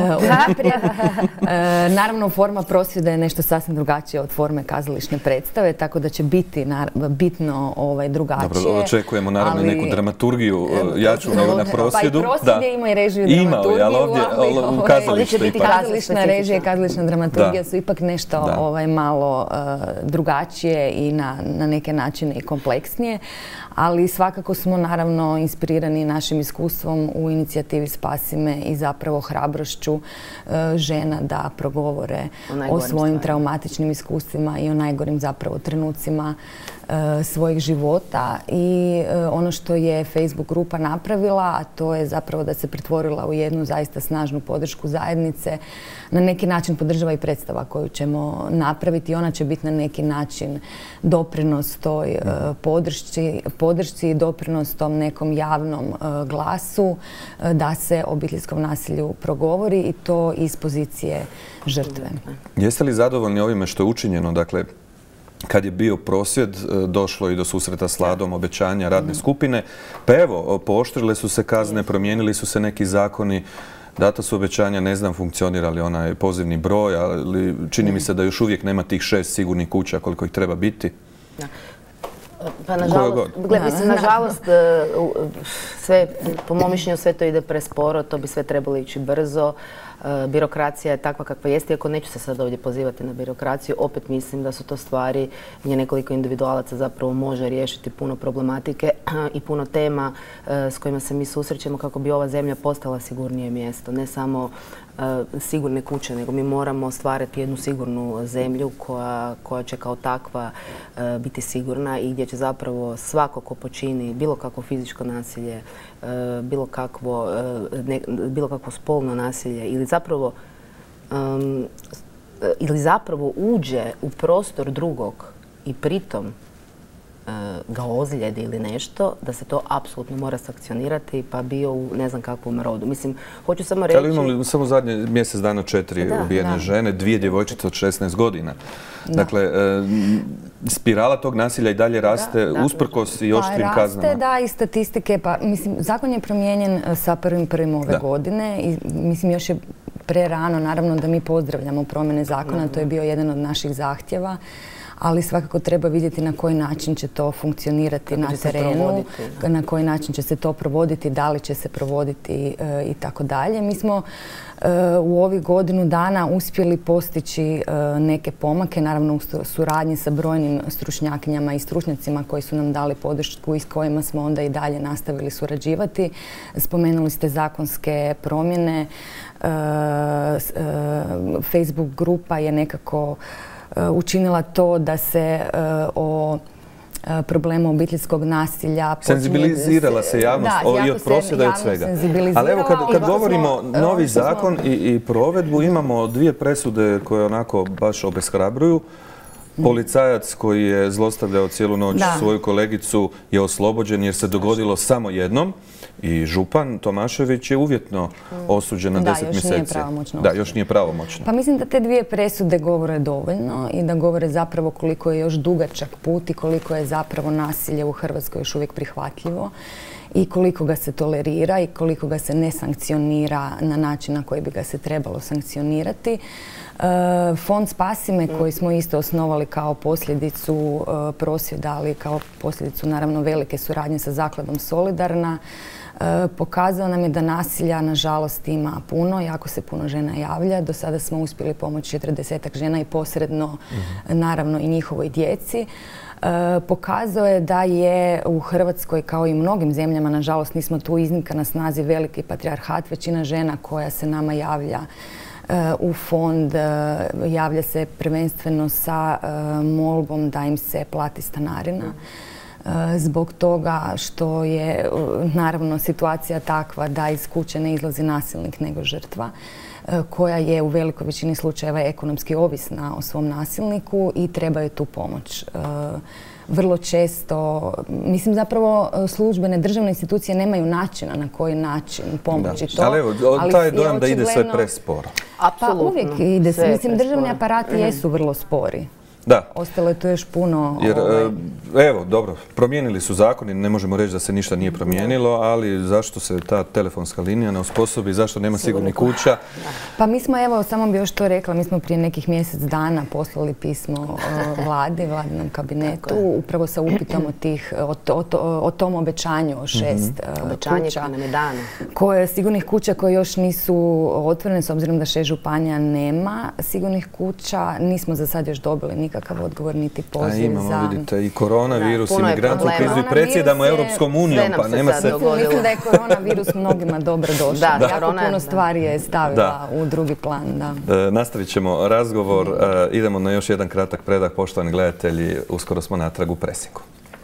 Naravno, forma prosvjeda je nešto sasvim drugačije od forme kazališne predstave, tako da će biti bitno drugačije. Dobro, očekujemo naravno neku dramaturgiju jaču nego na prosvjedu. Pa i prosvjed je imao i režiju i dramaturgiju, ali ovdje u kazalištu ipak. Kazališna režija i kazališna dramaturgija su ipak nešto malo drugačije i na neke načine i kompleksnije, ali svakako smo naravno inspirirani našim iskustvom u inicijativi Spasi me i zapravo hrabrošću žena da progovore o svojim traumatičnim iskustvima i o najgorim zapravo trenucima svojih života. I ono što je Facebook grupa napravila, a to je zapravo da se pretvorila u jednu zaista snažnu podršku zajednice, na neki način podržava i predstava koju ćemo napraviti i ona će biti na neki način doprinos toj podršci i doprinos tom nekom javnom glasu da se o obiteljskom nasilju progovori i to iz pozicije žrtve. Jeste li zadovoljni ovime što je učinjeno? Dakle, kad je bio prosvjed, došlo i do susreta s Vladom, obećanja radne skupine. Pa evo, pooštrile su se kazne, promijenili su se neki zakoni, data su obećanja, ne znam funkcionira li onaj pozivni broj, ali čini mi se da još uvijek nema tih 6 sigurnih kuća koliko ih treba biti. Pa nažalost, sve, po mom mišljenju, sve to ide presporo, to bi sve trebalo ići brzo. Birokracija je takva kakva jest, iako neću se sad ovdje pozivati na birokraciju, opet mislim da su to stvari gdje nekoliko individualaca zapravo može riješiti puno problematike i puno tema s kojima se mi susrećemo kako bi ova zemlja postala sigurnije mjesto. Ne samo sigurne kuće, nego mi moramo stvarati jednu sigurnu zemlju koja će kao takva biti sigurna i gdje će zapravo svako ko počini bilo kakvo fizičko nasilje, bilo kakvo spolno nasilje ili zapravo uđe u prostor drugog i pritom ga ozlijedi ili nešto, da se to apsolutno mora sankcionirati, pa bio u ne znam kakvom rodu. Mislim, hoću samo reći... Ali imamo samo zadnje mjesec dana 4 ubijene žene, 2 djevojčice od 16 godina. Dakle, spirala tog nasilja i dalje raste usprkos i oštrim kaznama. Raste, da, i statistike. Pa, mislim, zakon je promijenjen sa 1.1. ove godine i mislim još je prerano, naravno da mi pozdravljamo promjene zakona, to je bio jedan od naših zahtjeva. Ali svakako treba vidjeti na koji način će to funkcionirati na terenu, na koji način će se to provoditi, da li će se provoditi i tako dalje. Mi smo u ovih godinu dana uspjeli postići neke pomake, naravno u suradnji sa brojnim stručnjakinjama i stručnjacima koji su nam dali podršku i s kojima smo onda i dalje nastavili surađivati. Spomenuli ste zakonske promjene. Facebook grupa je nekako učinila to da se o problemu obiteljskog nasilja... Senzibilizirala se javnost i od prosvjeda i od svega. Ali evo, kad govorimo novi zakon i provedbu, imamo 2 presude koje onako baš obeshrabruju. Policajac koji je zlostavljao cijelu noć svoju kolegicu je oslobođen jer se dogodilo samo jednom. I župan Tomašević je uvjetno osuđen na 10 mjeseci. Da, još nije pravomoćno. Pa mislim da te 2 presude govore dovoljno i da govore zapravo koliko je još dugačak put i koliko je zapravo nasilje u Hrvatskoj još uvijek prihvatljivo i koliko ga se tolerira i koliko ga se ne sankcionira na način na koji bi ga se trebalo sankcionirati. Fond Spasi me koji smo isto osnovali kao posljedicu prosvjeda, ali kao posljedicu naravno velike suradnje sa Zakladom Solidarna, Pokazao nam je da nasilja, nažalost, ima puno, jako se puno žena javlja. Do sada smo uspjeli pomoći 40 žena i posredno, naravno, i njihovoj djeci. Pokazao je da je u Hrvatskoj, kao i mnogim zemljama, nažalost, nismo tu iznimka, na snazi veliki patrijarhat. Većina žena koja se nama javlja u fond javlja se prvenstveno sa molbom da im se plati stanarina. Zbog toga što je naravno situacija takva da iz kuće ne izlazi nasilnik nego žrtva, koja je u velikoj većini slučajeva ekonomski ovisna o svom nasilniku i treba joj tu pomoć. Vrlo često, mislim zapravo službene državne institucije nemaju načina na koji način pomoći to. Ali evo, taj dojam da ide sve presporo. Pa uvijek ide se. Mislim, državni aparati jesu vrlo spori. Da. Ostalo je to još puno... Jer, evo, dobro, promijenili su zakoni, ne možemo reći da se ništa nije promijenilo, ali zašto se ta telefonska linija ne osposobi, zašto nema sigurnih kuća? Pa mi smo, evo, samo bi još to rekla, mi smo prije nekih mjesec dana poslali pismo vladi, vladinom kabinetu, upravo sa upitom o tom obećanju o 6 kuća. Sigurnih kuća koje još nisu otvorene, s obzirom da 6 županija nema sigurnih kuća. Nismo za sad još dobili nikakav odgovor, niti poziv za... Imamo, vidite, i koronavirus, i migrant u krizu, i predsjedamo Europskom unijom, pa nema se... Mislim da je koronavirus mnogima dobro došao. Jako puno stvari je stavila u drugi plan. Nastavit ćemo razgovor. Idemo na još jedan kratak predah, poštovani gledatelji. Uskoro smo natrag u presingu.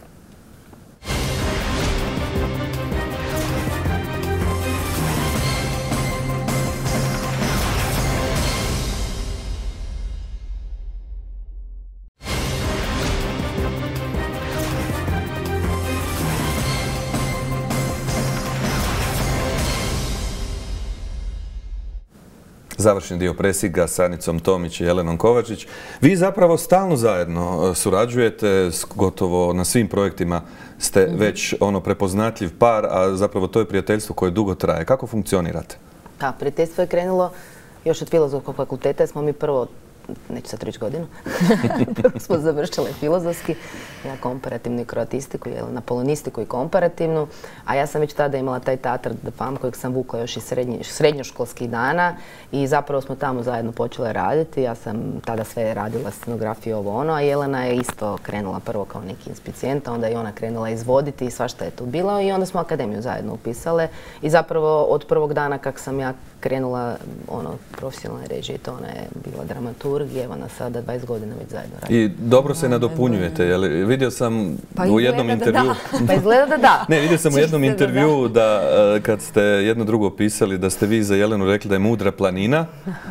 Završni dio presinga s Anicom Tomić i Jelenom Kovačić. Vi zapravo stalno zajedno surađujete, gotovo na svim projektima ste već prepoznatljiv par, a zapravo to je prijateljstvo koje dugo traje. Kako funkcionirate? Da, prijateljstvo je krenulo još od Filozofskog fakulteta, jer smo mi prvo, neću sad reći godinu, prvo smo završile filozofski, ja komparativnu i kroatistiku, Jelena polonistiku i komparativnu, a ja sam već tada imala taj teatr de femme kojeg sam vukla još iz srednjoškolskih dana i zapravo smo tamo zajedno počele raditi. Ja sam tada sve radila, scenografiju, ovo ono, a Jelena je isto krenula prvo kao neki inspicijent, onda je ona krenula izvoditi i svašta je tu bilo i onda smo akademiju zajedno upisale i zapravo od prvog dana kak sam ja krenula profesionalne režije, to ona je bila dramaturg i evo nas sada 20 godina već zajedno radimo. I dobro se nadopunjujete, jel? Vidio sam u jednom intervju... Pa izgleda da da. Ne, vidio sam u jednom intervju da kad ste jedno drugo pisali da ste vi za Jelenu rekli da je mudra planina,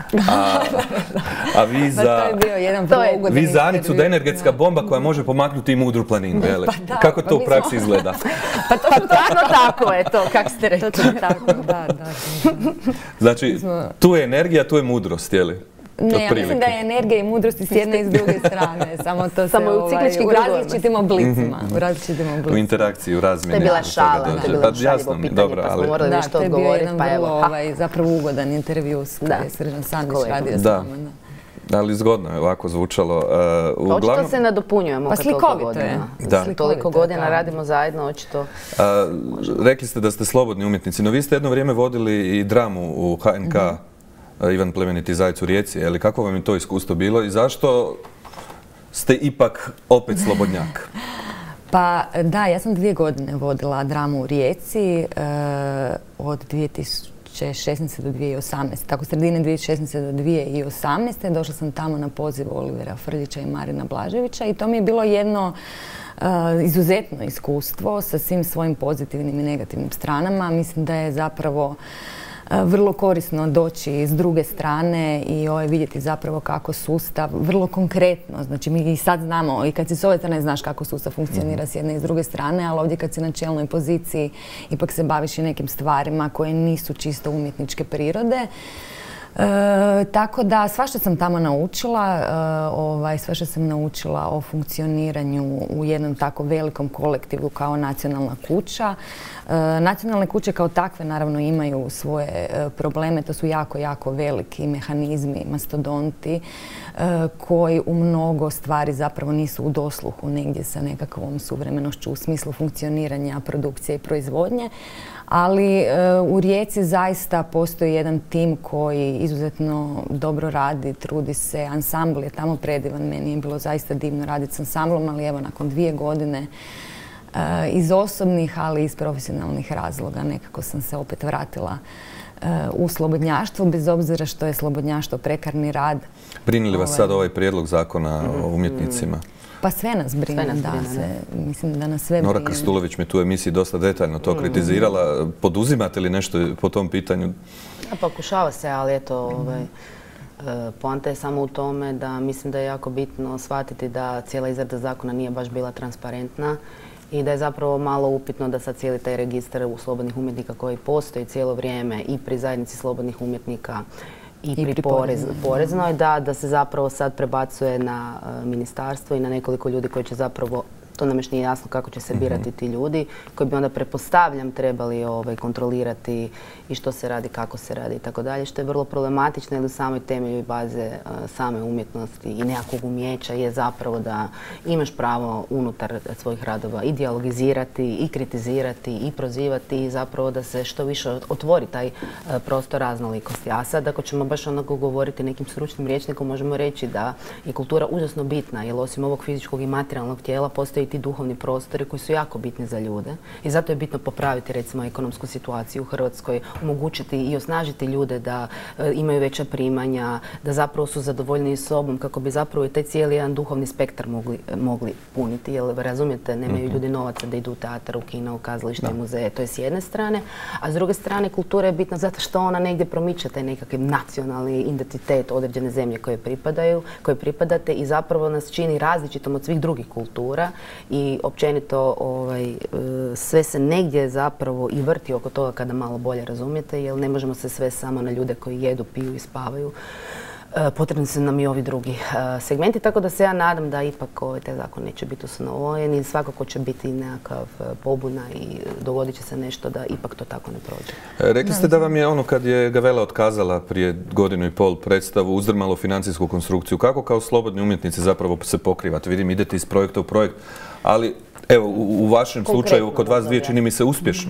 a vi za Anicu da je energetska bomba koja može pomaknuti i mudru planinu. Kako to u praksi izgleda? Pa točno tako je to, kako ste rekli. Točno tako, da. Znači, tu je energija, tu je mudrost, jeli? Ne, ja mislim da je energija i mudrost s jedne i s druge strane. Samo to se u različitim oblicima. U interakciji, u razmjeni. To je bila šala, to je bilo šaljivo pitanje, pa smo morali nešto odgovoriti. Da, to je bio jedan zapravo ugodan intervju s kojim je Srđan Sandić radio s nama. Ali zgodno je ovako zvučalo. Očito se nadopunjujemo kad toliko godina. Toliko godina radimo zajedno, očito. Rekli ste da ste slobodni umjetnici, no vi ste jedno vrijeme vodili i dramu u HNK Ivan Plemeniti Zajec u Rijeci. Kako vam je to iskustvo bilo i zašto ste ipak opet slobodnjak? Pa da, ja sam 2 godine vodila dramu u Rijeci od 2016. do 2018. Tako sredine 2016. do 2018. Došla sam tamo na poziv Olivera Frljića i Marina Blaževića i to mi je bilo jedno izuzetno iskustvo sa svim svojim pozitivnim i negativnim stranama. Mislim da je zapravo vrlo korisno doći s druge strane i vidjeti zapravo kako sustav, vrlo konkretno, znači mi i sad znamo i kad si s ove strane znaš kako sustav funkcionira s jedne i s druge strane, ali ovdje kad si na čelnoj poziciji ipak se baviš i nekim stvarima koje nisu čisto umjetničke prirode. Tako da svašta sam tamo naučila, svašta sam naučila o funkcioniranju u jednom tako velikom kolektivu kao nacionalna kuća. Nacionalne kuće kao takve naravno imaju svoje probleme, to su jako, jako veliki mehanizmi, mastodonti koji u mnogo stvari zapravo nisu u dosluhu negdje sa nekakvom suvremenošću u smislu funkcioniranja produkcije i proizvodnje. Ali u Rijeci zaista postoji jedan tim koji izuzetno dobro radi, trudi se. Ansambl je tamo predivan, meni je bilo zaista divno raditi s ansamblom, ali evo nakon 2 godine iz osobnih, ali i iz profesionalnih razloga nekako sam se opet vratila u slobodnjaštvo, bez obzira što je slobodnjaštvo prekarni rad. Brine li vas sad ovaj prijedlog zakona o umjetnicima? Pa sve nas brine, mislim da nas sve brine. Nora Krstulović me tu u emisiji dosta detaljno to kritizirala. Poduzimate li nešto po tom pitanju? Pokušava se, ali eto, poanta je samo u tome da mislim da je jako bitno shvatiti da cijela izrada zakona nije baš bila transparentna i da je zapravo malo upitno da sad cijeli taj registar slobodnih umjetnika koji postoji cijelo vrijeme i pri zajednici slobodnih umjetnika i pri poreznoj, da se zapravo sad prebacuje na ministarstvo i na nekoliko ljudi koji će zapravo, to nam još nije jasno kako će se birati ti ljudi, koji bi onda pretpostavljam trebali kontrolirati i što se radi, kako se radi i tako dalje, što je vrlo problematično jer u samoj temelju i baze same umjetnosti i nekakvog umijeća je zapravo da imaš pravo unutar svojih radova i dijalogizirati i kritizirati i prozivati i zapravo da se što više otvori taj prostor raznolikosti. A sad ako ćemo baš onako govoriti nekim stručnim rječnikom možemo reći da je kultura užasno bitna jer osim ovog fizičkog i materijalnog tijela postoji ti duhovni prostori koji su jako bitni za ljude i zato je bitno popraviti recimo ekonomsku situaciju u Hrvatskoj, omogućiti i osnažiti ljude da imaju veća primanja, da zapravo su zadovoljni sobom kako bi zapravo i taj cijeli jedan duhovni spektar mogli puniti. Jer razumijete, nemaju ljudi novaca da idu u teatar, u kino, u kazalište, muzeje, to je s jedne strane, a s druge strane kultura je bitna zato što ona negdje promiče taj nekakav nacionalni identitet određene zemlje koje pripadate i zapravo nas čini različitom od svih drugih kultura i općenito sve se negdje zapravo i vrti oko toga kada malo bolje razumijete, jer ne možemo se sve samo na ljude koji jedu, piju i spavaju. Potrebni su nam i ovi drugi segmenti, tako da se ja nadam da ipak taj zakon neće biti usvojen i svakako će biti nekakav pobuna i dogodit će se nešto da ipak to tako ne prođe. Rekli ste da vam je ono kad je Gavella otkazala prije 1,5 godine predstavu uzdrmalo financijsku konstrukciju. Kako kao slobodni umjetnici zapravo se pokrivate? Vidim, idete iz projekta u projekt, ali evo u vašem slučaju kod vas dvije čini mi se uspješno.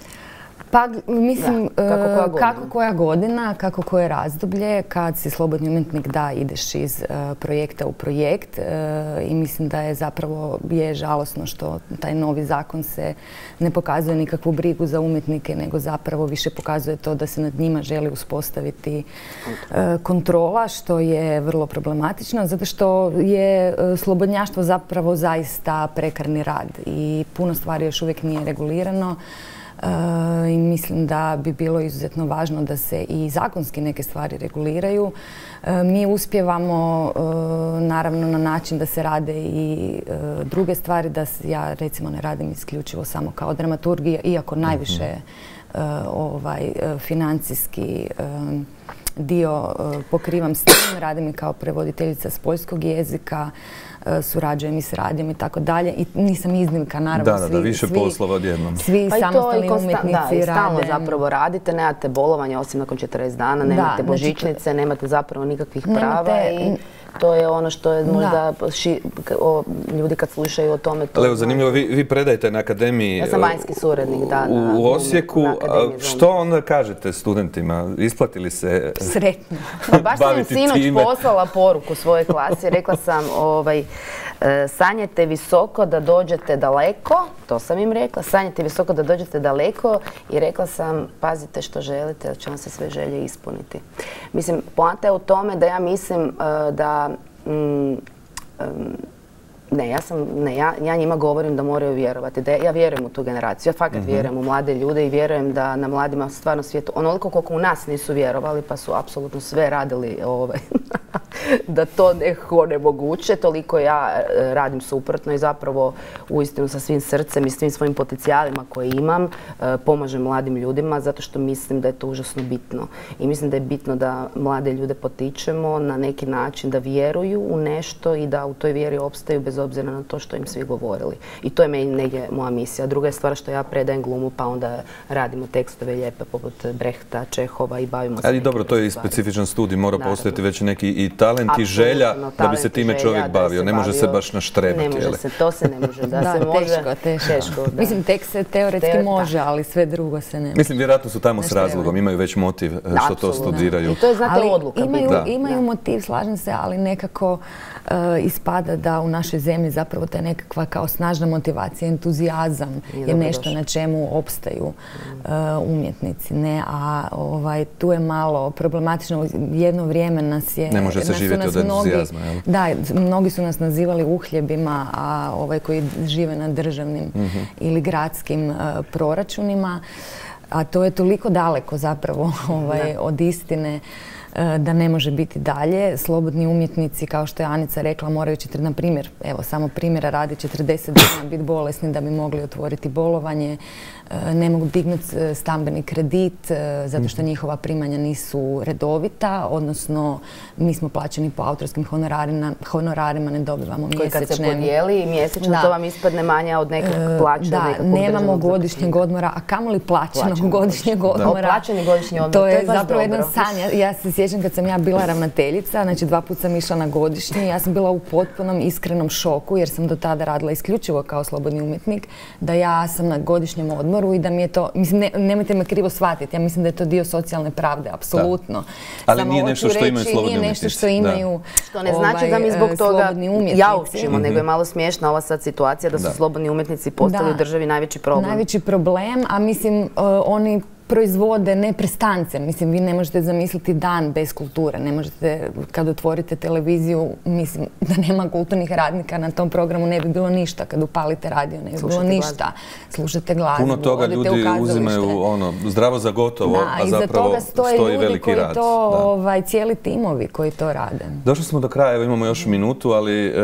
Pa mislim, kako koja godina, kako koje razdoblje, kad si slobodni umjetnik da ideš iz projekta u projekt i mislim da je zapravo žalosno što taj novi zakon se ne pokazuje nikakvu brigu za umjetnike, nego zapravo više pokazuje to da se nad njima želi uspostaviti kontrola, što je vrlo problematično, zato što je slobodnjaštvo zapravo zaista prekarni rad i puno stvari još uvijek nije regulirano. I mislim da bi bilo izuzetno važno da se i zakonski neke stvari reguliraju. Mi uspijevamo naravno na način da se rade i druge stvari, da ja recimo ne radim isključivo samo kao dramaturgija, iako najviše financijski dio pokrivam s tim, radim i kao prevoditeljica s poljskog jezika, surađujem i s radijom i tako dalje. I nisam iznimka, naravno. Da, više poslova odjednom. Svi samostalni umjetnici rade. I stalno zapravo radite, nemate bolovanja osim nakon 40 dana, nemate božićnice, nemate zapravo nikakvih prava i to je ono što je možda ljudi kad slušaju o tome... Evo, zanimljivo, vi predajete na akademiji... Ja sam vanjski suradnik, u Osijeku. Što onda kažete studentima? Isplatili se sretno. Baš sam im sinoć poslala poruku svojoj klasi. Rekla sam, sanjajte visoko da dođete daleko. To sam im rekla. Sanjajte visoko da dođete daleko i rekla sam, pazite što želite, da će vam se sve želje ispuniti. Mislim, poanta je u tome da ja mislim da ja njima govorim da moraju vjerovati. Ja vjerujem u tu generaciju. Ja fakat vjerujem u mlade ljude i vjerujem da na mladima stvarno svijetu onoliko koliko u nas nisu vjerovali pa su apsolutno sve radili da to nekako nemoguće. Toliko ja radim suprotno i zapravo uistinu sa svim srcem i svim svojim potencijalima koje imam pomažem mladim ljudima zato što mislim da je to užasno bitno. I mislim da je bitno da mlade ljude potičemo na neki način da vjeruju u nešto i da u toj vjeri opstaju bez obzira na to što im svi govorili. I to je meni negdje moja misija. Druga je stvar što ja predajem glumu pa onda radimo tekstove lijepe poput Brehta, Čehova i bavimo se. Ali dobro, to je i specifičan studij, mora postojati već neki i talent i želja da bi se time čovjek bavio. Ne može se baš naštrebati. Ne može se, to se ne može. Da se može, teško. Mislim, tekst se teoretski može, ali sve drugo se ne može. Mislim, vjerojatno su tamo s razlogom, imaju već motiv što to studiraju. I to je, znate, odluka. Imaju motiv, slažem se, ali nekako ispada da u našoj zemlji zapravo ta nekakva kao snažna motivacija, entuzijazam je nešto na čemu opstaju umjetnici. A tu je malo problematično. Jedno vrijeme nas je... Ne može se živjeti od entuzijazma, jel? Da, mnogi su nas nazivali uhljebima, a koji žive na državnim ili gradskim proračunima. A to je toliko daleko zapravo od istine da ne može biti dalje. Slobodni umjetnici, kao što je Anica rekla, moraju, na primjer, evo samo primjera radi, 40 dana biti bolesni da bi mogli otvoriti bolovanje, ne mogu dignuti stambeni kredit zato što njihova primanja nisu redovita, odnosno mi smo plaćeni po autorskim honorarima, ne dobivamo mjesečne. Koji kad se podijeli mjesečno, to vam ispadne manja od nekog plaća. Da, nemamo godišnjeg odmora, a kamoli plaćenog godišnjeg odmora. Plaćeni godišnji odmor, to je zapravo jedan san. Ja se sjećam kad sam ja bila ravnateljica, znači 2 puta sam išla na godišnji, ja sam bila u potpunom iskrenom šoku jer sam do tada radila isključivo kao slobodni umjetnik, da ja sam na godišnjem odmoru i da mi je to, mislim, nemojte me krivo shvatiti, ja mislim da je to dio socijalne pravde, apsolutno. Ali nije nešto što imaju slobodni umjetnici. Nije nešto što imaju što ne znači da mi zbog toga jaučimo, nego je malo smiješna ova sad situacija da su slobodni umjetnici postali u državi najveći problem. Najveći problem, a mislim oni proizvode neprestance. Mislim, vi ne možete zamisliti dan bez kulture. Ne možete, kad otvorite televiziju, mislim da nema kulturnih radnika na tom programu, ne bi bilo ništa. Kad upalite radio, ne bi bilo ništa. Slušate glazbu, puno toga ljudi uzimaju zdravo za gotovo, a zapravo stoji veliki rad. To cijeli timovi koji to rade. Došli smo do kraja, evo imamo još minutu, ali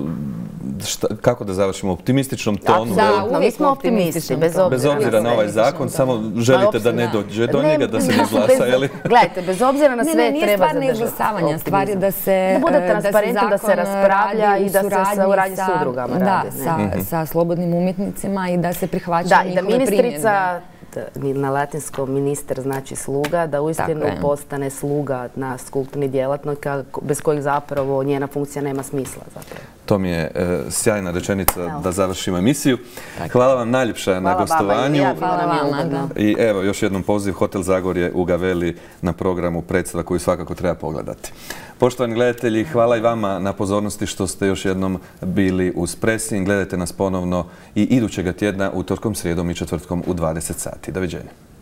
kako da završimo? U optimističnom tonu? Da, mi smo optimisti, bez obzira na ovaj zakon, samo želite da ne dođe do njega, da se ne izglasa, je li? Gledajte, bez obzira na sve treba zadržati. Nije stvar neizglasavanja, stvar je da se bude transparentno, da se raspravlja i da se suradnji s udrugama radi. Da, sa slobodnim umjetnicima i da se prihvaćaju njihove primjedbe. Da, i da ministrica, na latinskom ministar znači sluga, da uistinu postane sluga nas kulturnih djelatnika bez kojih zapravo njena funkcija nema smisla zapravo. To mi je sjajna rečenica da završimo emisiju. Hvala vam najljepša na gostovanju. Hvala vama. I evo, još jednom poziv Hotel Zagorje u Gaveli na programu predstava koju svakako treba pogledati. Poštovani gledatelji, hvala i vama na pozornosti što ste još jednom bili uz Pressing. Gledajte nas ponovno i idućega tjedna utorkom, srijedom i četvrtkom u 20 sati. Doviđenja.